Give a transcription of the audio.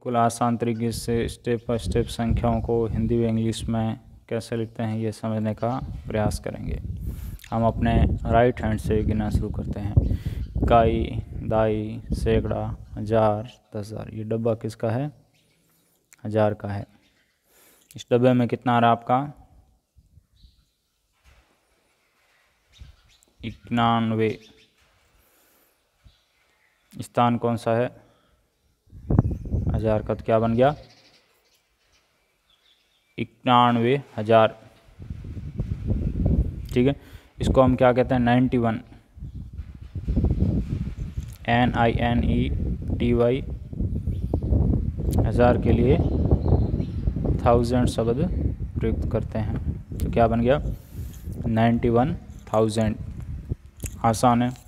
बिल्कुल आसान तरीके से स्टेप बाय स्टेप संख्याओं को हिंदी व इंग्लिश में कैसे लिखते हैं ये समझने का प्रयास करेंगे। हम अपने राइट हैंड से गिनना शुरू करते हैं। इकाई, दाई, सैकड़ा, हज़ार, 10,000। ये डब्बा किसका है? 1000 का है। इस डब्बे में कितना आ रहा आपका? 91। स्थान कौन सा है? 1000 का, तो क्या बन गया? 91,000। ठीक है, इसको हम क्या कहते हैं? 91, NINETY। 1000 के लिए 1000 शब्द प्रयुक्त करते हैं, तो क्या बन गया? 91,000। आसान है।